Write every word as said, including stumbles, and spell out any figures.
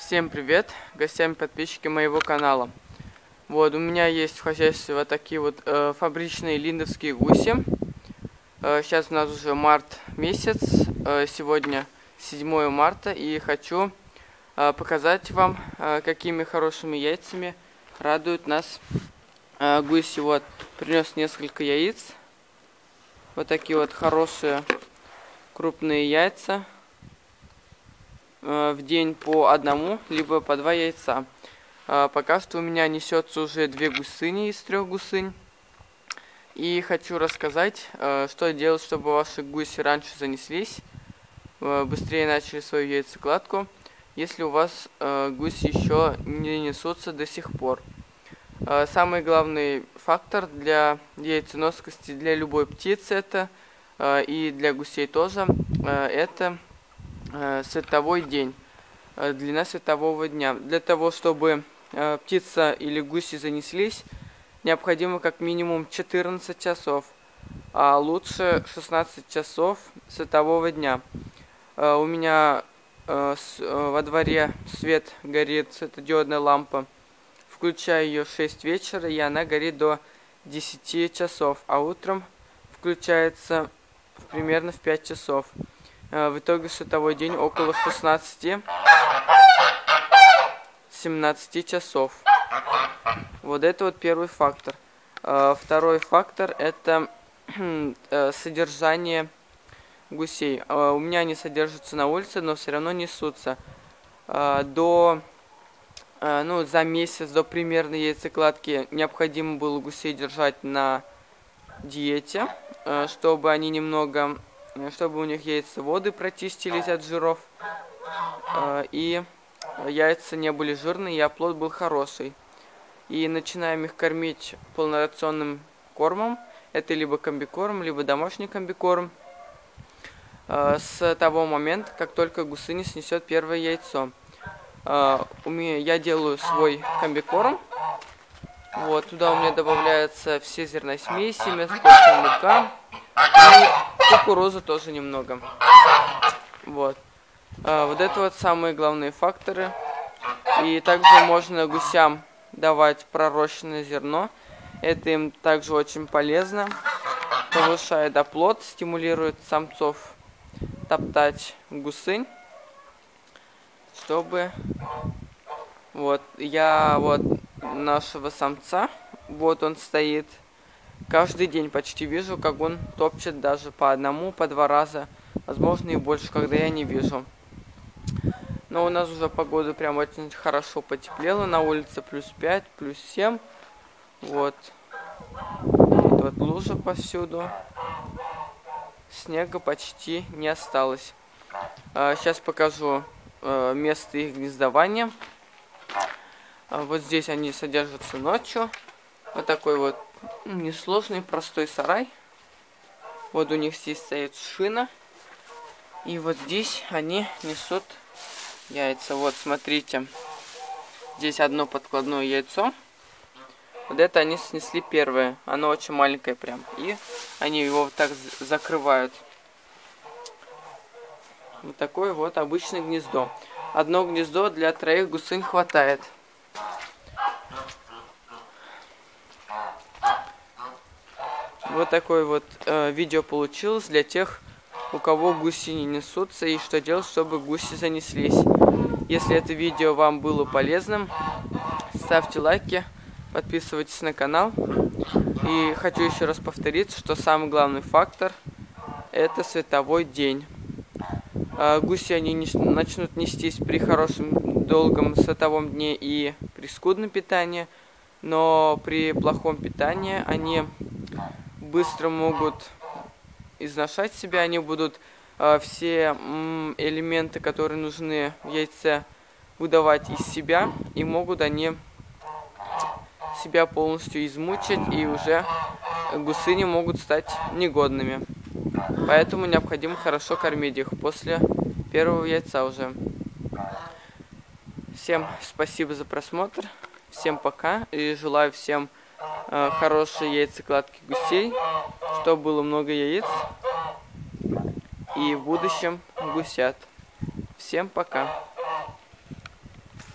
Всем привет, гостям и подписчики моего канала. Вот, у меня есть в хозяйстве вот такие вот э, фабричные линдовские гуси. Э, сейчас у нас уже март месяц, э, сегодня седьмое марта, и хочу э, показать вам, э, какими хорошими яйцами радуют нас э, гуси. Вот, принес несколько яиц. Вот такие вот хорошие крупные яйца. В день по одному, либо по два яйца. Пока что у меня несется уже две гусыни из трех гусынь. И хочу рассказать, что делать, чтобы ваши гуси раньше занеслись, быстрее начали свою яйцекладку, если у вас гуси еще не несутся до сих пор. Самый главный фактор для яйценоскости для любой птицы, это и для гусей тоже, это световой день, длина светового дня. Для того, чтобы э, птица или гуси занеслись, необходимо как минимум четырнадцать часов, а лучше шестнадцать часов светового дня. Э, у меня э, с, э, во дворе свет горит, светодиодная лампа. Включаю ее в шесть вечера, и она горит до десяти часов, а утром включается примерно в пять часов. В итоге световой день около шестнадцати-семнадцати часов. Вот это вот первый фактор. Второй фактор — это содержание гусей. У меня они содержатся на улице, но все равно несутся. До, ну, за месяц до примерной яйцекладки необходимо было гусей держать на диете, чтобы они немного... чтобы у них яйцеводы прочистились от жиров, и яйца не были жирные, и оплод был хороший. И начинаем их кормить полнорационным кормом, это либо комбикорм, либо домашний комбикорм, с того момента, как только гусыня снесет первое яйцо. У меня, я делаю свой комбикорм. Вот, туда у меня добавляются все зерносмеси, мясная мука и кукурузу тоже немного. Вот. А, вот это вот самые главные факторы. И также можно гусям давать пророщенное зерно. Это им также очень полезно. Повышает оплод, стимулирует самцов топтать гусынь. Чтобы... Вот, я вот нашего самца, вот он стоит. Каждый день почти вижу, как он топчет даже по одному, по два раза. Возможно, и больше, когда я не вижу. Но у нас уже погода прям очень хорошо потеплела. На улице плюс пять, плюс семь. Вот. Вот, вот лужа повсюду. Снега почти не осталось. А, сейчас покажу а, место их гнездования. А, вот здесь они содержатся ночью. Вот такой вот несложный, простой сарай. Вот у них здесь стоит шина. И вот здесь они несут яйца. Вот, смотрите. Здесь одно подкладное яйцо. Вот это они снесли первое. Оно очень маленькое прям. И они его вот так закрывают. Вот такое вот обычное гнездо. Одно гнездо для троих гусынь хватает. Вот такое вот э, видео получилось для тех, у кого гуси не несутся, и что делать, чтобы гуси занеслись. Если это видео вам было полезным, ставьте лайки, подписывайтесь на канал. И хочу еще раз повторить, что самый главный фактор — это световой день. Э, гуси они не, начнут нестись при хорошем долгом световом дне и при скудном питании, но при плохом питании они быстро могут изношать себя, они будут э, все м, элементы, которые нужны в яйце, выдавать из себя, и могут они себя полностью измучить, и уже гусыни могут стать негодными. Поэтому необходимо хорошо кормить их после первого яйца уже. Всем спасибо за просмотр, всем пока, и желаю всем хорошие яйцекладки гусей, чтобы было много яиц и в будущем гусят. Всем пока!